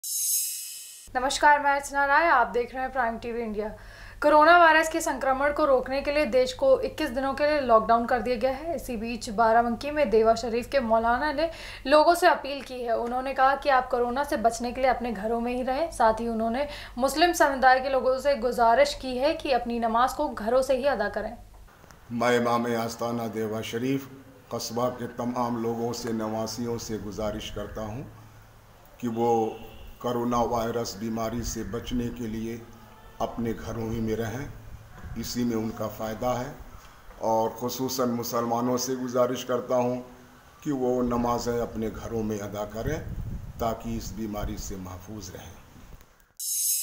नमस्कार, मैं अर्चना राय। आप देख रहे हैं prime TV India. Corona virus के संक्रमण को रोकने के लिए देश को 21 दिनों के लिए लॉकडाउन कर दिया गया है। इसी बीच बाराबंकी में देवा शरीफ के मौलाना ने लोगों से अपील की है। उन्होंने कहा कि आप कोरोना से बचने के लिए अपने घरों में ही रहें। साथ ही उन्होंने मुस्लिम समुदाय के लोगों से गुजारिश की है कि अपनी नमाज को घरों से ही अदा करें। मैं इमाम आस्ताना देवा शरीफ कस्बा के तमाम लोगों से, नवासियों से गुजारिश करता हूँ कि वो कोरोना वायरस बीमारी से बचने के लिए अपने घरों ही में रहें। इसी में उनका फ़ायदा है। और ख़ुसूसन मुसलमानों से गुजारिश करता हूँ कि वो नमाज़ें अपने घरों में अदा करें ताकि इस बीमारी से महफूज रहें।